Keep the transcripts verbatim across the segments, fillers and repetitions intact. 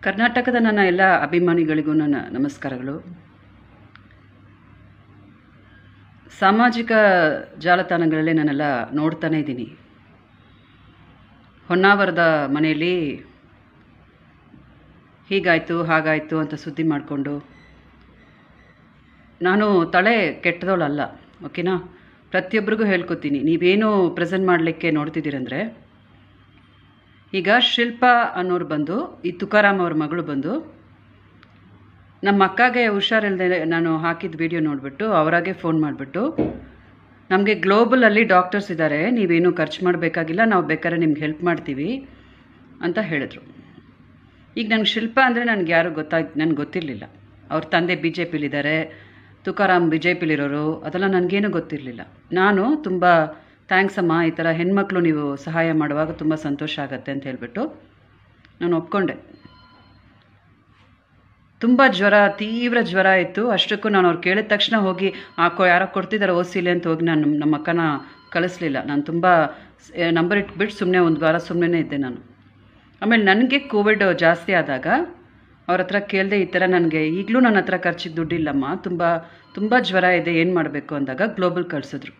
ಕರ್ನಾಟಕದ ನನ್ನ ಎಲ್ಲ ಅಭಿಮಾನಿಗಳಿಗೂ ನನ್ನ ನಮಸ್ಕಾರಗಳು. ಸಾಮಾಜಿಕ ಜಾಲತಾಣಗಳಲ್ಲಿ ನಾನೆಲ್ಲ ನೋಡ್ತಾನೆ ಇದ್ದೀನಿ. ಹೊನ್ನಾವರದ ಮನೆಯಲ್ಲಿ ಹೀಗಾಯಿತು ಹಾಗಾಯಿತು ಅಂತ ಸುದ್ದಿ ಮಾಡಿಕೊಂಡು, ನಾನು ತಲೆ ಕೆಟ್ಟದವಳಲ್ಲ, ಓಕೆನಾ. ಪ್ರತಿಯೊಬ್ಬರಿಗೂ ಹೇಳ್ಕೊತೀನಿ, ನೀವೇನು ಪ್ರೆಸೆಂಟ್ ಮಾಡಲಿಕ್ಕೆ ನೋಡ್ತಿದ್ದೀರಂದರೆ, ಈಗ ಶಿಲ್ಪಾ ಅನ್ನೋರು ಬಂದು, ಈ ತುಕಾರಾಮ್ ಅವ್ರ ಮಗಳು ಬಂದು ನಮ್ಮ ಅಕ್ಕಗೆ ಹುಷಾರಿಲ್ಲದೆ ನಾನು ಹಾಕಿದ ವಿಡಿಯೋ ನೋಡಿಬಿಟ್ಟು ಅವರಾಗೆ ಫೋನ್ ಮಾಡಿಬಿಟ್ಟು, ನಮಗೆ ಗ್ಲೋಬಲಲ್ಲಿ ಡಾಕ್ಟರ್ಸ್ ಇದ್ದಾರೆ, ನೀವೇನು ಖರ್ಚು ಮಾಡಬೇಕಾಗಿಲ್ಲ, ನಾವು ಬೇಕಾದ್ರೆ ನಿಮ್ಗೆ ಹೆಲ್ಪ್ ಮಾಡ್ತೀವಿ ಅಂತ ಹೇಳಿದ್ರು. ಈಗ ನಂಗೆ ಶಿಲ್ಪಾ ಅಂದರೆ ನನಗೆ ಯಾರು ಗೊತ್ತಾಗ ನನಗೆ ಗೊತ್ತಿರಲಿಲ್ಲ. ಅವ್ರ ತಂದೆ ಬಿ ಜೆ ಪಿಲಿದ್ದಾರೆ, ತುಕಾರಾಮ್ ಬಿ ಜೆ ಪಿಲಿರೋರು, ಅದೆಲ್ಲ ನನಗೇನು ಗೊತ್ತಿರಲಿಲ್ಲ. ನಾನು ತುಂಬ ಥ್ಯಾಂಕ್ಸ್ ಅಮ್ಮ, ಈ ಥರ ಹೆಣ್ಮಕ್ಳು ನೀವು ಸಹಾಯ ಮಾಡುವಾಗ ತುಂಬ ಸಂತೋಷ ಆಗುತ್ತೆ ಅಂತ ಹೇಳಿಬಿಟ್ಟು ನಾನು ಒಪ್ಕೊಂಡೆ. ತುಂಬ ಜ್ವರ, ತೀವ್ರ ಜ್ವರ ಇತ್ತು. ಅಷ್ಟಕ್ಕೂ ನಾನು ಅವ್ರು ಕೇಳಿದ ತಕ್ಷಣ ಹೋಗಿ ಆ ಕೊ ಯಾರೋ ಕೊಡ್ತಿದ್ದಾರೆ ಓಸಿಲೆ ಅಂತ ಹೋಗಿ ನಾನು ನಮ್ಮ ಅಕ್ಕನ ಕಳಿಸ್ಲಿಲ್ಲ. ನಾನು ತುಂಬ ನಂಬರ್ ಇಟ್ಬಿಟ್ಟು ಸುಮ್ಮನೆ ಒಂದು ವಾರ ಸುಮ್ಮನೆ ಇದ್ದೆ ನಾನು. ಆಮೇಲೆ ನನಗೆ ಕೋವಿಡ್ ಜಾಸ್ತಿ ಆದಾಗ ಅವ್ರ ಹತ್ರ ಕೇಳಿದೆ, ಈ ಥರ ನನಗೆ ಈಗಲೂ ನನ್ನ ಹತ್ರ ಖರ್ಚಿಗೆ ದುಡ್ಡಿಲ್ಲಮ್ಮ, ತುಂಬ ತುಂಬ ಜ್ವರ ಇದೆ, ಏನು ಮಾಡಬೇಕು ಅಂದಾಗ ಗ್ಲೋಬಲ್ ಕಳಿಸಿದ್ರು.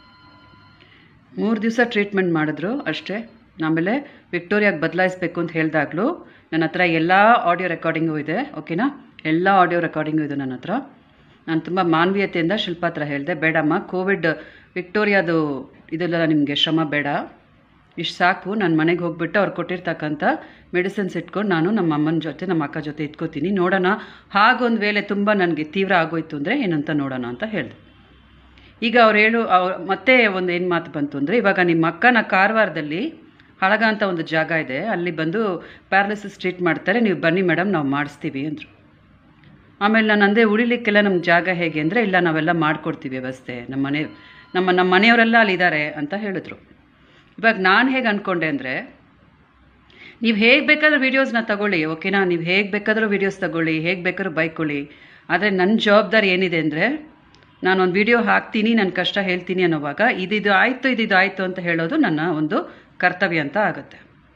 ಮೂರು ದಿವಸ ಟ್ರೀಟ್ಮೆಂಟ್ ಮಾಡಿದ್ರು ಅಷ್ಟೇ. ಆಮೇಲೆ ವಿಕ್ಟೋರಿಯಾಗೆ ಬದಲಾಯಿಸಬೇಕು ಅಂತ ಹೇಳಿದಾಗಲೂ ನನ್ನ ಹತ್ರ ಎಲ್ಲ ಆಡಿಯೋ ರೆಕಾರ್ಡಿಂಗು ಇದೆ, ಓಕೆನಾ. ಎಲ್ಲ ಆಡಿಯೋ ರೆಕಾರ್ಡಿಂಗು ಇದೆ ನನ್ನ ಹತ್ರ. ನಾನು ತುಂಬ ಮಾನವೀಯತೆಯಿಂದ ಶಿಲ್ಪ ಹತ್ರ ಹೇಳಿದೆ, ಬೇಡಮ್ಮ, ಕೋವಿಡ್ ವಿಕ್ಟೋರಿಯಾದು ಇದೆಲ್ಲ ನಿಮಗೆ ಶ್ರಮ ಬೇಡ, ಇಷ್ಟು ಸಾಕು, ನಾನು ಮನೆಗೆ ಹೋಗ್ಬಿಟ್ಟು ಅವ್ರು ಕೊಟ್ಟಿರ್ತಕ್ಕಂಥ ಮೆಡಿಸಿನ್ಸ್ ಇಟ್ಕೊಂಡು ನಾನು ನಮ್ಮ ಅಮ್ಮನ ಜೊತೆ ನಮ್ಮ ಅಕ್ಕ ಜೊತೆ ಇಟ್ಕೋತೀನಿ, ನೋಡೋಣ, ಹಾಗೊಂದು ವೇಳೆ ತುಂಬ ನನಗೆ ತೀವ್ರ ಆಗೋಯ್ತು ಅಂದರೆ ಏನಂತ ನೋಡೋಣ ಅಂತ ಹೇಳಿದೆ. ಈಗ ಅವ್ರು ಹೇಳು ಅವ್ರು ಮತ್ತೆ ಒಂದು ಏನು ಮಾತು ಬಂತು ಅಂದರೆ, ಇವಾಗ ನಿಮ್ಮ ಅಕ್ಕನ ಕಾರವಾರದಲ್ಲಿ ಹಳಗ ಅಂತ ಒಂದು ಜಾಗ ಇದೆ, ಅಲ್ಲಿ ಬಂದು ಪ್ಯಾರಾಲಿಸಿಸ್ ಟ್ರೀಟ್ ಮಾಡ್ತಾರೆ, ನೀವು ಬನ್ನಿ ಮೇಡಮ್, ನಾವು ಮಾಡಿಸ್ತೀವಿ ಅಂದರು. ಆಮೇಲೆ ನಾನು ಅಂದೆ, ಉಳಿಲಿಕ್ಕೆಲ್ಲ ನಮ್ಮ ಜಾಗ ಹೇಗೆ ಅಂದರೆ, ಇಲ್ಲ ನಾವೆಲ್ಲ ಮಾಡಿಕೊಡ್ತೀವಿ ವ್ಯವಸ್ಥೆ, ನಮ್ಮ ಮನೆ ನಮ್ಮ ನಮ್ಮ ಮನೆಯವರೆಲ್ಲ ಅಲ್ಲಿದ್ದಾರೆ ಅಂತ ಹೇಳಿದ್ರು. ಇವಾಗ ನಾನು ಹೇಗೆ ಅಂದ್ಕೊಂಡೆ ಅಂದರೆ, ನೀವು ಹೇಗೆ ಬೇಕಾದ್ರೂ ವೀಡಿಯೋಸ್ನ ತಗೊಳ್ಳಿ, ಓಕೆನಾ, ನೀವು ಹೇಗೆ ಬೇಕಾದರೂ ವೀಡಿಯೋಸ್ ತಗೊಳ್ಳಿ, ಹೇಗೆ ಬೇಕಾದ್ರೂ ಬೈಕೊಳ್ಳಿ, ಆದರೆ ನನ್ನ ಜವಾಬ್ದಾರಿ ಏನಿದೆ ಅಂದರೆ, ನಾನೊಂದು ವಿಡಿಯೋ ಹಾಕ್ತೀನಿ, ನನ್ನ ಕಷ್ಟ ಹೇಳ್ತೀನಿ ಅನ್ನೋವಾಗ ಇದಿದು ಆಯಿತು ಇದಿದು ಆಯಿತು ಅಂತ ಹೇಳೋದು ನನ್ನ ಒಂದು ಕರ್ತವ್ಯ ಅಂತ ಆಗುತ್ತೆ.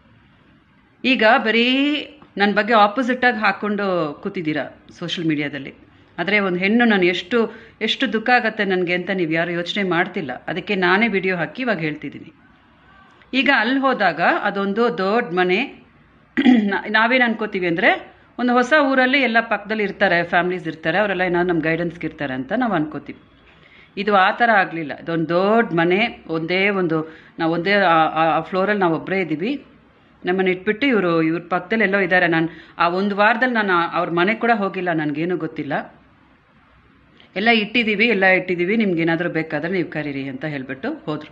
ಈಗ ಬರೀ ನನ್ನ ಬಗ್ಗೆ ಆಪೋಸಿಟಾಗಿ ಹಾಕ್ಕೊಂಡು ಕೂತಿದ್ದೀರಾ ಸೋಷಿಯಲ್ ಮೀಡಿಯಾದಲ್ಲಿ. ಆದರೆ ಒಂದು ಹೆಣ್ಣು ನಾನು ಎಷ್ಟು ಎಷ್ಟು ದುಃಖ ಆಗುತ್ತೆ ನನಗೆ ಅಂತ ನೀವು ಯಾರು ಯೋಚನೆ ಮಾಡ್ತಿಲ್ಲ. ಅದಕ್ಕೆ ನಾನೇ ವಿಡಿಯೋ ಹಾಕಿ ಇವಾಗ ಹೇಳ್ತಿದ್ದೀನಿ. ಈಗ ಅಲ್ಲಿ ಹೋದಾಗ ಅದೊಂದು ದೊಡ್ಡ ಮನೆ, ನಾವೇನು ಅನ್ಕೋತೀವಿ ಅಂದರೆ, ಒಂದು ಹೊಸ ಊರಲ್ಲಿ ಎಲ್ಲ ಪಕ್ಕದಲ್ಲಿ ಇರ್ತಾರೆ, ಫ್ಯಾಮ್ಲೀಸ್ ಇರ್ತಾರೆ, ಅವರೆಲ್ಲ ಏನಾದ್ರು ನಮ್ಮ ಗೈಡೆನ್ಸ್ಗೆ ಇರ್ತಾರೆ ಅಂತ ನಾವು ಅನ್ಕೋತೀವಿ. ಇದು ಆ ಥರ ಆಗಲಿಲ್ಲ. ಇದೊಂದು ದೊಡ್ಡ ಮನೆ, ಒಂದೇ ಒಂದು ನಾವು ಒಂದೇ ಆ ಫ್ಲೋರಲ್ಲಿ ನಾವು ಒಬ್ಬರೇ ಇದ್ದೀವಿ. ನಮ್ಮನ್ನು ಇಟ್ಬಿಟ್ಟು ಇವರು ಇವ್ರ ಪಕ್ಕದಲ್ಲಿ ಎಲ್ಲೋ ಇದ್ದಾರೆ. ನಾನು ಆ ಒಂದು ವಾರದಲ್ಲಿ ನಾನು ಅವ್ರ ಮನೆ ಕೂಡ ಹೋಗಿಲ್ಲ, ನನಗೇನು ಗೊತ್ತಿಲ್ಲ. ಎಲ್ಲ ಇಟ್ಟಿದ್ದೀವಿ ಎಲ್ಲ ಇಟ್ಟಿದ್ದೀವಿ ನಿಮ್ಗೇನಾದರೂ ಬೇಕಾದರೆ ನೀವು ಕರೀರಿ ಅಂತ ಹೇಳಿಬಿಟ್ಟು ಹೋದರು.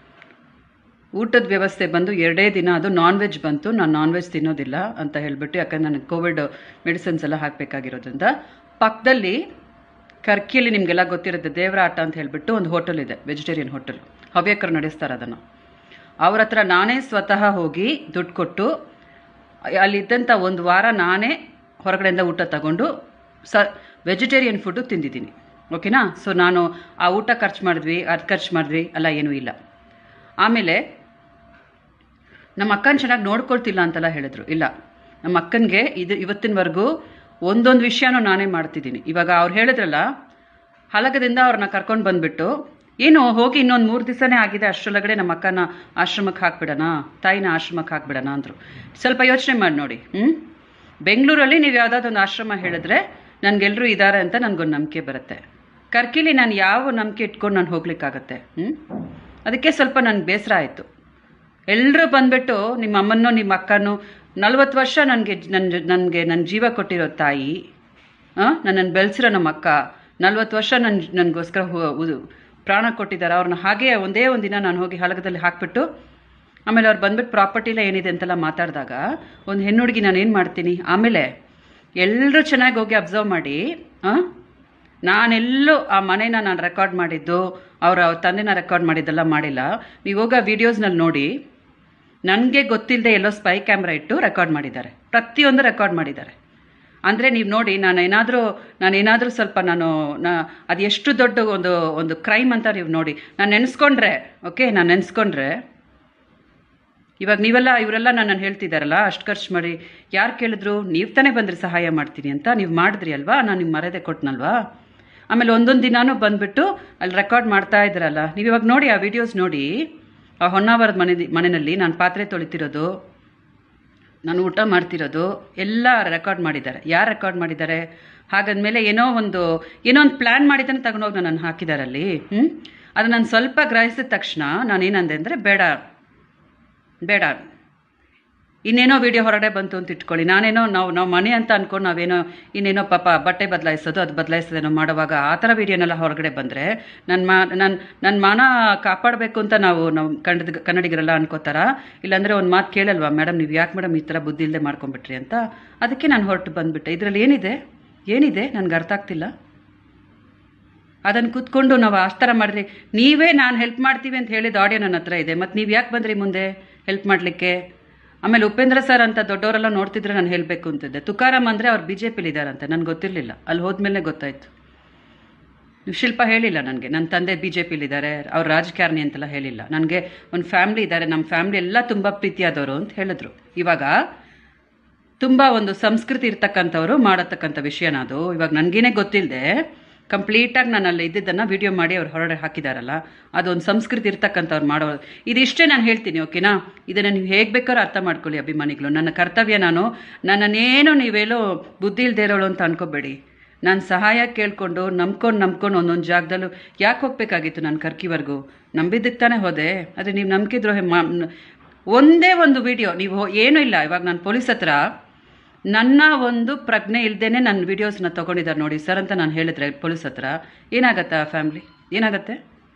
ಊಟದ ವ್ಯವಸ್ಥೆ ಬಂದು ಎರಡೇ ದಿನ, ಅದು ನಾನ್ ವೆಜ್ ಬಂತು. ನಾನು ನಾನ್ ವೆಜ್ ತಿನ್ನೋದಿಲ್ಲ ಅಂತ ಹೇಳಿಬಿಟ್ಟು, ಯಾಕಂದ್ರೆ ನನಗೆ ಕೋವಿಡ್ ಮೆಡಿಸಿನ್ಸ್ ಎಲ್ಲ ಹಾಕಬೇಕಾಗಿರೋದ್ರಿಂದ. ಪಕ್ಕದಲ್ಲಿ ಕರ್ಕಿಯಲ್ಲಿ ನಿಮಗೆಲ್ಲ ಗೊತ್ತಿರುತ್ತೆ, ದೇವರ ಆಟ ಅಂತ ಹೇಳಿಬಿಟ್ಟು ಒಂದು ಹೋಟೆಲ್ ಇದೆ, ವೆಜಿಟೇರಿಯನ್ ಹೋಟೆಲ್, ಹವ್ಯಕರು ನಡೆಸ್ತಾರೆ ಅದನ್ನು. ಅವ್ರ ಹತ್ರ ನಾನೇ ಸ್ವತಃ ಹೋಗಿ ದುಡ್ಡು ಕೊಟ್ಟು ಅಲ್ಲಿದ್ದಂಥ ಒಂದು ವಾರ ನಾನೇ ಹೊರಗಡೆಯಿಂದ ಊಟ ತಗೊಂಡು ಸ ವೆಜಿಟೇರಿಯನ್ ಫುಡ್ಡು ತಿಂದಿದ್ದೀನಿ, ಓಕೆನಾ. ಸೊ ನಾನು ಆ ಊಟ ಖರ್ಚು ಮಾಡಿದ್ವಿ, ಅದು ಖರ್ಚು ಮಾಡಿದ್ವಿ ಅಲ್ಲ, ಏನೂ ಇಲ್ಲ. ಆಮೇಲೆ ನಮ್ಮ ಅಕ್ಕನ ಚೆನ್ನಾಗಿ ನೋಡ್ಕೊಳ್ತಿಲ್ಲ ಅಂತೆಲ್ಲ ಹೇಳಿದ್ರು. ಇಲ್ಲ, ನಮ್ಮ ಅಕ್ಕನಿಗೆ ಇದು ಇವತ್ತಿನವರೆಗೂ ಒಂದೊಂದು ವಿಷಯನೂ ನಾನೇ ಮಾಡ್ತಿದ್ದೀನಿ. ಇವಾಗ ಅವ್ರು ಹೇಳಿದ್ರಲ್ಲ, ಹಲಗದಿಂದ ಅವ್ರನ್ನ ಕರ್ಕೊಂಡು ಬಂದುಬಿಟ್ಟು, ಏನು ಹೋಗಿ ಇನ್ನೊಂದು ಮೂರು ದಿವಸನೇ ಆಗಿದೆ, ಅಷ್ಟರೊಳಗಡೆ ನಮ್ಮ ಅಕ್ಕನ ಆಶ್ರಮಕ್ಕೆ ಹಾಕ್ಬಿಡೋಣ, ತಾಯಿನ ಆಶ್ರಮಕ್ಕೆ ಹಾಕ್ಬಿಡೋಣ ಅಂದರು. ಸ್ವಲ್ಪ ಯೋಚನೆ ಮಾಡಿ ನೋಡಿ. ಹ್ಞೂ ಬೆಂಗಳೂರಲ್ಲಿ ನೀವು ಯಾವುದಾದೊಂದು ಆಶ್ರಮ ಹೇಳಿದ್ರೆ ನನಗೆಲ್ಲರೂ ಇದ್ದಾರೆ ಅಂತ ನನಗೊಂದು ನಂಬಿಕೆ ಬರುತ್ತೆ. ಕರ್ಕಿಲಿ ನಾನು ಯಾವ ನಂಬಿಕೆ ಇಟ್ಕೊಂಡು ನಾನು ಹೋಗ್ಲಿಕ್ಕಾಗತ್ತೆ? ಹ್ಞೂ ಅದಕ್ಕೆ ಸ್ವಲ್ಪ ನನಗೆ ಬೇಸರ ಆಯಿತು. ಎಲ್ಲರೂ ಬಂದುಬಿಟ್ಟು ನಿಮ್ಮ ಅಮ್ಮನೋ ನಿಮ್ಮ ಅಕ್ಕನೋ, ನಲ್ವತ್ತು ವರ್ಷ ನನಗೆ ನನ್ನ ನನಗೆ ನನ್ನ ಜೀವ ಕೊಟ್ಟಿರೋ ತಾಯಿ, ನನ್ನನ್ನು ಬೆಳೆಸಿರೋ ನಮ್ಮ ಅಕ್ಕ, ನಲ್ವತ್ತು ವರ್ಷ ನನ್ನ ನನಗೋಸ್ಕರ ಪ್ರಾಣ ಕೊಟ್ಟಿದ್ದಾರೆ, ಅವ್ರನ್ನ ಹಾಗೆ ಒಂದೇ ಒಂದು ದಿನ ನಾನು ಹೋಗಿ ಹಲಗದಲ್ಲಿ ಹಾಕ್ಬಿಟ್ಟು ಆಮೇಲೆ ಅವ್ರು ಬಂದ್ಬಿಟ್ಟು ಪ್ರಾಪರ್ಟಿಲ್ಲ ಏನಿದೆ ಅಂತೆಲ್ಲ ಮಾತಾಡಿದಾಗ ಒಂದು ಹೆಣ್ಣು ಹುಡುಗಿ ನಾನು ಏನು ಮಾಡ್ತೀನಿ? ಆಮೇಲೆ ಎಲ್ಲರೂ ಚೆನ್ನಾಗಿ ಹೋಗಿ ಅಬ್ಸರ್ವ್ ಮಾಡಿ, ನಾನೆಲ್ಲೂ ಆ ಮನೇನ ನಾನು ರೆಕಾರ್ಡ್ ಮಾಡಿದ್ದು, ಅವರ ಅವ್ರ ತಂದೆನ ರೆಕಾರ್ಡ್ ಮಾಡಿದ್ದೆಲ್ಲ ಮಾಡಿಲ್ಲ. ನೀವು ಹೋಗ ವೀಡಿಯೋಸ್ನಲ್ಲಿ ನೋಡಿ, ನನಗೆ ಗೊತ್ತಿಲ್ಲದೆ ಎಲ್ಲೋ ಸ್ಪೈ ಕ್ಯಾಮ್ರಾ ಇಟ್ಟು ರೆಕಾರ್ಡ್ ಮಾಡಿದ್ದಾರೆ, ಪ್ರತಿಯೊಂದು ರೆಕಾರ್ಡ್ ಮಾಡಿದ್ದಾರೆ. ಅಂದರೆ ನೀವು ನೋಡಿ, ನಾನೇನಾದರೂ ನಾನೇನಾದರೂ ಸ್ವಲ್ಪ ನಾನು ನಾ ಅದು ಎಷ್ಟು ದೊಡ್ಡ ಒಂದು ಒಂದು ಕ್ರೈಮ್ ಅಂತ ನೀವು ನೋಡಿ. ನಾನು ನೆನೆಸ್ಕೊಂಡ್ರೆ, ಓಕೆ, ನಾನು ನೆನೆಸ್ಕೊಂಡ್ರೆ ಇವಾಗ ನೀವೆಲ್ಲ ಇವರೆಲ್ಲ ನನ್ನನ್ನು ಹೇಳ್ತಿದ್ದಾರಲ್ಲ ಅಷ್ಟು ಖರ್ಚು ಮಾಡಿ, ಯಾರು ಕೇಳಿದ್ರು ನೀವು ತಾನೇ ಬಂದ್ರಿ ಸಹಾಯ ಮಾಡ್ತೀನಿ ಅಂತ, ನೀವು ಮಾಡಿದ್ರಿ ಅಲ್ವಾ, ನಾನು ನಿಮ್ಗೆ ಮರ್ಯಾದೆ ಕೊಟ್ಟನಲ್ವಾ. ಆಮೇಲೆ ಒಂದೊಂದು ದಿನಾನೂ ಬಂದುಬಿಟ್ಟು ಅಲ್ಲಿ ರೆಕಾರ್ಡ್ ಮಾಡ್ತಾ ಇದ್ರಲ್ಲ, ನೀವು ಇವಾಗ ನೋಡಿ ಆ ವಿಡಿಯೋಸ್ ನೋಡಿ. ಆ ಹೊನ್ನಾವರದ ಮನೆ ಮನೆಯಲ್ಲಿ ನಾನು ಪಾತ್ರೆ ತೊಳಿತಿರೋದು, ನಾನು ಊಟ ಮಾಡ್ತಿರೋದು ಎಲ್ಲ ರೆಕಾರ್ಡ್ ಮಾಡಿದ್ದಾರೆ. ಯಾರು ರೆಕಾರ್ಡ್ ಮಾಡಿದ್ದಾರೆ? ಹಾಗಾದ್ಮೇಲೆ ಏನೋ ಒಂದು ಏನೋ ಒಂದು ಪ್ಲ್ಯಾನ್ ಮಾಡಿದ್ದಾನೆ ತಗೊಂಡೋಗಿ ನನ್ನನ್ನು ಹಾಕಿದಾರಲ್ಲಿ. ಹ್ಞೂ ಅದು ನಾನು ಸ್ವಲ್ಪ ಗ್ರಹಿಸಿದ ತಕ್ಷಣ ನಾನೇನಂದೆ ಅಂದರೆ ಬೇಡ ಬೇಡ ಇನ್ನೇನೋ ವೀಡಿಯೋ ಹೊರಗಡೆ ಬಂತು ಅಂತ ಇಟ್ಕೊಳ್ಳಿ, ನಾನೇನೋ ನಾವು ನಾವು ಮನೆ ಅಂತ ಅಂದ್ಕೊಂಡು ನಾವೇನೋ ಇನ್ನೇನೋ ಪಾಪ ಬಟ್ಟೆ ಬದಲಾಯಿಸೋದು ಅದು ಬದಲಾಯಿಸೋದೇನೋ ಮಾಡುವಾಗ ಆ ಥರ ವೀಡಿಯೋನೆಲ್ಲ ಹೊರಗಡೆ ಬಂದರೆ ನನ್ನ ಮಾ ನನ್ನ ನನ್ನ ಮಾನ ಕಾಪಾಡಬೇಕು ಅಂತ ನಾವು ನಾವು ಕನ್ನಡ ಕನ್ನಡಿಗರೆಲ್ಲ ಅನ್ಕೋತಾರ. ಇಲ್ಲಾಂದರೆ ಒಂದು ಮಾತು ಕೇಳಲ್ವಾ ಮೇಡಮ್, ನೀವು ಯಾಕೆ ಮೇಡಮ್ ಈ ಥರ ಬುದ್ಧಿ ಇಲ್ಲದೆ ಮಾಡ್ಕೊಂಬಿಟ್ರಿ ಅಂತ. ಅದಕ್ಕೆ ನಾನು ಹೊರಟು ಬಂದುಬಿಟ್ಟೆ. ಇದರಲ್ಲಿ ಏನಿದೆ ಏನಿದೆ ನನಗೆ ಅರ್ಥ ಆಗ್ತಿಲ್ಲ. ಅದನ್ನು ಕೂತ್ಕೊಂಡು ನಾವು ಆ ಥರ ಮಾಡಿರಿ, ನೀವೇ ನಾನು ಹೆಲ್ಪ್ ಮಾಡ್ತೀವಿ ಅಂತ ಹೇಳಿದ ಆಡಿಯೋ ನನ್ನ ಹತ್ರ ಇದೆ, ಮತ್ತು ನೀವು ಯಾಕೆ ಬಂದ್ರಿ ಮುಂದೆ ಹೆಲ್ಪ್ ಮಾಡಲಿಕ್ಕೆ? ಆಮೇಲೆ ಉಪೇಂದ್ರ ಸರ್ ಅಂತ ದೊಡ್ಡವರೆಲ್ಲ ನೋಡ್ತಿದ್ರೆ ನಾನು ಹೇಳಬೇಕು ಅಂತಿದ್ದೆ. ತುಕಾರಾಮ್ ಅಂದರೆ ಅವ್ರು ಬಿ ಜೆ ಪಿಲಿ ಇದ್ದಾರಂತೆ, ನನಗೆ ಗೊತ್ತಿರಲಿಲ್ಲ, ಅಲ್ಲಿ ಹೋದ್ಮೇಲೆ ಗೊತ್ತಾಯಿತು. ಶಿಲ್ಪ ಹೇಳಿಲ್ಲ ನನಗೆ ನನ್ನ ತಂದೆ ಬಿ ಜೆ ಪಿಲಿದ್ದಾರೆ, ಅವ್ರು ರಾಜಕಾರಣಿ ಅಂತೆಲ್ಲ ಹೇಳಿಲ್ಲ ನನಗೆ. ಒಂದು ಫ್ಯಾಮ್ಲಿ ಇದ್ದಾರೆ, ನಮ್ಮ ಫ್ಯಾಮ್ಲಿ ಎಲ್ಲ ತುಂಬ ಪ್ರೀತಿಯಾದವರು ಅಂತ ಹೇಳಿದ್ರು. ಇವಾಗ ತುಂಬ ಒಂದು ಸಂಸ್ಕೃತಿ ಇರ್ತಕ್ಕಂಥವ್ರು ಮಾಡತಕ್ಕಂಥ ವಿಷಯನ ಅದು. ಇವಾಗ ನನಗೇನೆ ಗೊತ್ತಿಲ್ಲದೆ ಕಂಪ್ಲೀಟಾಗಿ ನಾನು ಅಲ್ಲಿ ಇದ್ದಿದ್ದನ್ನು ವಿಡಿಯೋ ಮಾಡಿ ಅವ್ರು ಹೊರಗಡೆ ಹಾಕಿದಾರಲ್ಲ, ಅದೊಂದು ಸಂಸ್ಕೃತಿ ಇರ್ತಕ್ಕಂಥವ್ರು ಮಾಡೋ. ಇದಿಷ್ಟೇ ನಾನು ಹೇಳ್ತೀನಿ, ಓಕೆನಾ? ಇದನ್ನು ನೀವು ಹೇಗೆ ಬೇಕಾದ್ರೂ ಅರ್ಥ ಮಾಡ್ಕೊಳ್ಳಿ ಅಭಿಮಾನಿಗಳು. ನನ್ನ ಕರ್ತವ್ಯ, ನಾನು ನನ್ನನ್ನೇನು ನೀವೇಲೋ ಬುದ್ಧಿ ಇಲ್ಲದೆ ಇರೋಳು ಅಂತ ಅನ್ಕೋಬೇಡಿ. ನಾನು ಸಹಾಯ ಕೇಳಿಕೊಂಡು ನಂಬ್ಕೊಂಡು ನಂಬ್ಕೊಂಡು ಒಂದೊಂದು ಜಾಗದಲ್ಲೂ ಯಾಕೆ ಹೋಗಬೇಕಾಗಿತ್ತು ನಾನು ಕರ್ಕಿವರೆಗೂ? ನಂಬಿದ್ದಕ್ಕೆ ತಾನೇ ಹೋದೆ. ಆದರೆ ನೀವು ನಂಬಿಕಿದ್ರು ಮಾ ಒಂದೇ ಒಂದು ವಿಡಿಯೋ ನೀವು ಏನೂ ಇಲ್ಲ. ಇವಾಗ ನಾನು ಪೊಲೀಸ್ ಹತ್ರ ನನ್ನ ಒಂದು ಪ್ರಜ್ಞೆ ಇಲ್ಲದೇನೆ ನನ್ನ ವೀಡಿಯೋಸ್ನ ತೊಗೊಂಡಿದ್ದಾರೆ ನೋಡಿ ಸರ್ ಅಂತ ನಾನು ಹೇಳಿದ್ರೆ ಪೊಲೀಸ್ ಹತ್ರ, ಏನಾಗತ್ತೆ ಆ ಫ್ಯಾಮ್ಲಿ? ಏನಾಗತ್ತೆ?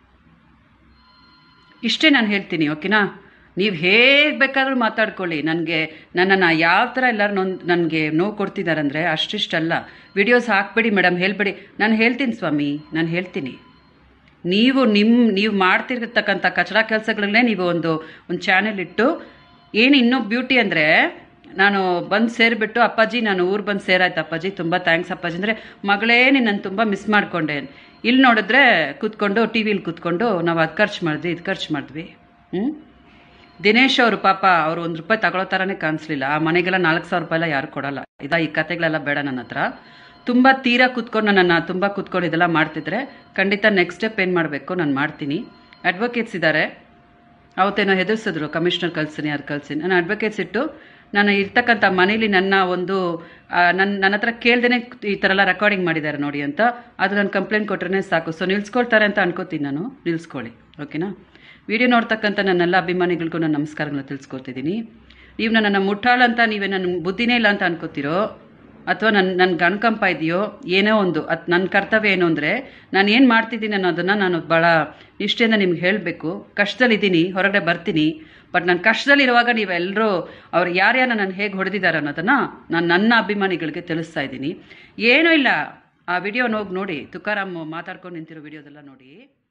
ಇಷ್ಟೇ ನಾನು ಹೇಳ್ತೀನಿ, ಓಕೆನಾ? ನೀವು ಹೇಗೆ ಬೇಕಾದರೂ ಮಾತಾಡ್ಕೊಳ್ಳಿ. ನನಗೆ ನನ್ನನ್ನು ಯಾವ ಥರ ಎಲ್ಲರೂ ನೊಂದು ನನಗೆ ನೋವು ಕೊಡ್ತಿದ್ದಾರಂದರೆ ಅಷ್ಟಿಷ್ಟಲ್ಲ. ವಿಡಿಯೋಸ್ ಹಾಕ್ಬೇಡಿ ಮೇಡಮ್, ಹೇಳ್ಬೇಡಿ. ನಾನು ಹೇಳ್ತೀನಿ ಸ್ವಾಮಿ, ನಾನು ಹೇಳ್ತೀನಿ. ನೀವು ನಿಮ್ಮ ನೀವು ಮಾಡ್ತಿರ್ತಕ್ಕಂಥ ಕಚಡ ಕೆಲಸಗಳನ್ನೇ ನೀವು ಒಂದು ಒಂದು ಚಾನೆಲ್ ಇಟ್ಟು, ಏನು ಇನ್ನೂ ಬ್ಯೂಟಿ ಅಂದರೆ, ನಾನು ಬಂದು ಸೇರಿಬಿಟ್ಟು ಅಪ್ಪಾಜಿ ನಾನು ಊರು ಬಂದು ಸೇರಾಯ್ತು ಅಪ್ಪಾಜಿ, ತುಂಬ ಥ್ಯಾಂಕ್ಸ್ ಅಪ್ಪಾಜಿ ಅಂದರೆ, ಮಗಳೇ ನಿನ್ನನ್ನು ತುಂಬ ಮಿಸ್ ಮಾಡಿಕೊಂಡೆ. ಇಲ್ಲಿ ನೋಡಿದ್ರೆ ಕೂತ್ಕೊಂಡು ಟಿ ವಿಲಿ ಕೂತ್ಕೊಂಡು ನಾವು ಅದು ಖರ್ಚು ಮಾಡಿದ್ವಿ ಇದು ಖರ್ಚು ಮಾಡಿದ್ವಿ. ಹ್ಞೂ ದಿನೇಶ್ ಅವರು ಪಾಪ ಅವರು ಒಂದು ರೂಪಾಯಿ ತಗೊಳ್ಳೋ ಥರನೇ ಕಾಣಿಸ್ಲಿಲ್ಲ. ಆ ಮನೆಗೆಲ್ಲ ನಾಲ್ಕು ಸಾವಿರ ರೂಪಾಯಿ ಎಲ್ಲ ಯಾರು ಕೊಡೋಲ್ಲ. ಇದಾ ಈ ಕತೆಗಳೆಲ್ಲ ಬೇಡ ನನ್ನ ಹತ್ರ. ತುಂಬ ತೀರಾ ಕೂತ್ಕೊಂಡು ನನ್ನನ್ನು ತುಂಬ ಕೂತ್ಕೊಂಡು ಇದೆಲ್ಲ ಮಾಡ್ತಿದ್ರೆ ಖಂಡಿತ ನೆಕ್ಸ್ಟ್ ಸ್ಟೆಪ್ ಏನು ಮಾಡಬೇಕು ನಾನು ಮಾಡ್ತೀನಿ. ಅಡ್ವೊಕೇಟ್ಸ್ ಇದ್ದಾರೆ, ಅವತ್ತೇನೋ ಹೆದರ್ಸಿದ್ರು ಕಮಿಷನರ್ ಕಳ್ಸಿನಿ ಅದು ಕಳ್ಸಿನಿ. ನಾನು ಅಡ್ವೊಕೇಟ್ಸ್ ಇಟ್ಟು ನಾನು ಇರ್ತಕ್ಕಂಥ ಮನೇಲಿ ನನ್ನ ಒಂದು ನನ್ನ ನನ್ನ ಹತ್ರ ಕೇಳ್ದೇ ಈ ಥರ ಎಲ್ಲ ರೆಕಾರ್ಡಿಂಗ್ ಮಾಡಿದ್ದಾರೆ ನೋಡಿ ಅಂತ, ಅದು ನಾನು ಕಂಪ್ಲೇಂಟ್ ಕೊಟ್ರೆ ಸಾಕು. ಸೊ ನಿಲ್ಸ್ಕೊಳ್ತಾರೆ ಅಂತ ಅನ್ಕೋತೀನಿ ನಾನು, ನಿಲ್ಸ್ಕೊಳ್ಳಿ, ಓಕೆನಾ? ವಿಡಿಯೋ ನೋಡ್ತಕ್ಕಂಥ ನನ್ನೆಲ್ಲ ಅಭಿಮಾನಿಗಳಿಗೂ ನಾನು ನಮಸ್ಕಾರಗಳನ್ನ ತಿಳಿಸ್ಕೊಳ್ತಿದ್ದೀನಿ. ನೀವು ನನ್ನನ್ನು ಮುಟ್ಟಾಳಂತ ನೀವೇ ನನ್ನ ಬುದ್ಧಿನೇ ಇಲ್ಲ ಅಂತ ಅನ್ಕೋತಿರೋ, ಅಥವಾ ನನ್ನ ನನ್ನ ಗಣಕಂಪ ಇದೆಯೋ ಏನೋ ಒಂದು, ಅದು ನನ್ನ ಕರ್ತವ್ಯ ಏನು ಅಂದರೆ ನಾನು ಏನು ಮಾಡ್ತಿದ್ದೀನಿ ಅನ್ನೋದನ್ನು ನಾನು ಭಾಳ ನಿಷ್ಠೆಯಿಂದ ನಿಮ್ಗೆ ಹೇಳಬೇಕು. ಕಷ್ಟದಲ್ಲಿದ್ದೀನಿ, ಹೊರಗಡೆ ಬರ್ತೀನಿ, ಬಟ್ ನಾನು ಕಷ್ಟದಲ್ಲಿರುವಾಗ ನೀವೆಲ್ಲರೂ ಅವ್ರು ಯಾರ್ಯಾರು ನನ್ನ ಹೇಗೆ ಹೊಡೆದಿದ್ದಾರೆ ಅನ್ನೋದನ್ನು ನಾನು ನನ್ನ ಅಭಿಮಾನಿಗಳಿಗೆ ತಿಳಿಸ್ತಾ ಇದ್ದೀನಿ. ಏನೂ ಇಲ್ಲ, ಆ ವಿಡಿಯೋ ಹೋಗಿ ನೋಡಿ, ತುಕಾರಾಮ್ ಮಾತಾಡ್ಕೊಂಡು ನಿಂತಿರೋ ವಿಡಿಯೋದೆಲ್ಲ ನೋಡಿ.